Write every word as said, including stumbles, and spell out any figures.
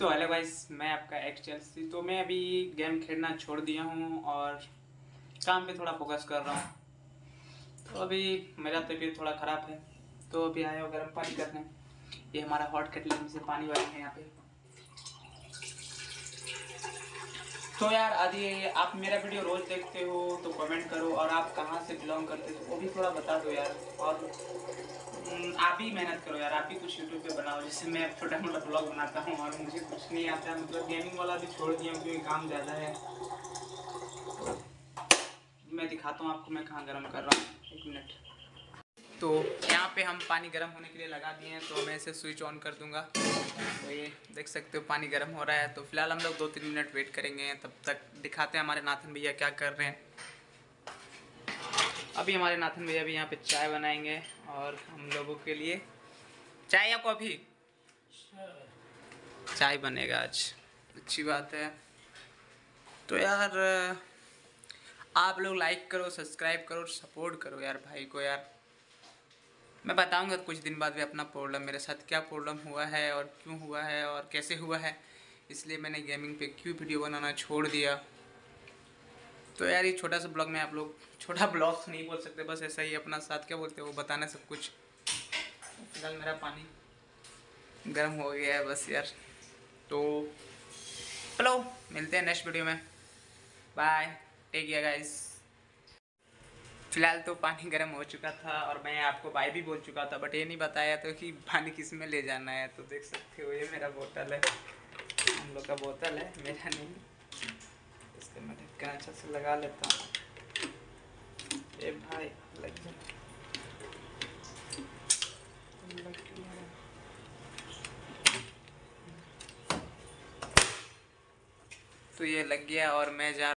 तो hello guys, मैं आपका एक्स चेल्सी। तो मैं अभी गेम खेलना छोड़ दिया हूँ और काम पे थोड़ा फोकस कर रहा हूँ। तो अभी मेरा तबीयत थोड़ा ख़राब है, तो अभी आया हो गर्म पानी करने। ये हमारा हॉट केटल में से पानी वाली है यहाँ पे। तो यार आदि आप मेरा वीडियो रोज़ देखते हो तो कमेंट करो, और आप कहाँ से बिलोंग करते हो वो भी थोड़ा बता दो यार। और आप ही मेहनत करो यार, आप ही कुछ यूट्यूब पे बनाओ। जैसे मैं छोटा मोटा ब्लॉग बनाता हूँ और मुझे कुछ नहीं आता है, मतलब गेमिंग वाला भी छोड़ दिया हूँ क्योंकि काम ज़्यादा है। मैं दिखाता हूँ आपको मैं कहाँ गर्म कर रहा हूँ, एक मिनट। तो यहाँ पे हम पानी गर्म होने के लिए लगा दिए हैं, तो मैं इसे स्विच ऑन कर दूँगा। तो ये देख सकते हो पानी गर्म हो रहा है। तो फिलहाल हम लोग दो तीन मिनट वेट करेंगे, तब तक दिखाते हैं हमारे नाथन भैया क्या कर रहे हैं। अभी हमारे नाथन भैया भी यहाँ पे चाय बनाएंगे और हम लोगों के लिए चाय या कॉफ़ी, चाय बनेगा आज। अच्छी बात है। तो यार आप लोग लाइक करो, सब्सक्राइब करो, सपोर्ट करो यार भाई को यार। मैं बताऊंगा कुछ दिन बाद भी अपना प्रॉब्लम, मेरे साथ क्या प्रॉब्लम हुआ है और क्यों हुआ है और कैसे हुआ है, इसलिए मैंने गेमिंग पे क्यों वीडियो बनाना छोड़ दिया। तो यार ये छोटा सा ब्लॉग में आप लोग, छोटा ब्लॉग तो नहीं बोल सकते, बस ऐसा ही अपना साथ क्या बोलते हैं वो बताना सब कुछ। फिलहाल मेरा पानी गर्म हो गया है बस यार। तो चलो मिलते हैं नेक्स्ट वीडियो में, बाय, टेक केयर गाइस। फिलहाल तो पानी गर्म हो चुका था और मैं आपको बाय भी बोल चुका था, बट ये नहीं बताया तो कि पानी किस में ले जाना है। तो देख सकते हो ये मेरा बोतल है, हम लोग का बोतल है, मेरा नहीं। इसके मैं ढक्कन अच्छा से लगा लेता हूँ। ए भाई लग जा, तो ये लग गया और मैं जा